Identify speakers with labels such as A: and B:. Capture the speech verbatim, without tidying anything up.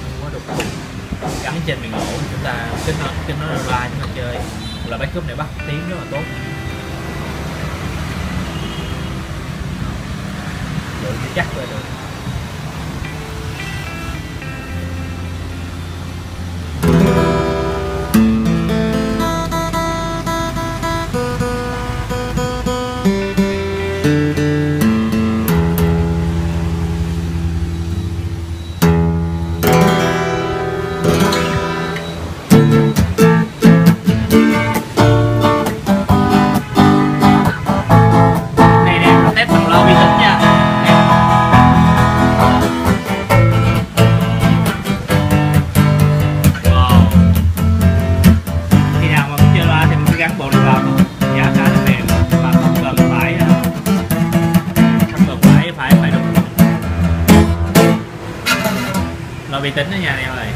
A: không có đục thùng gắn trên miền nổ, chúng ta kết nối kết nối online chúng ta chơi, hoặc là backup này bắt tiếng rất là tốt, lượng chắc rồi được. Vi tính ở nhà này rồi.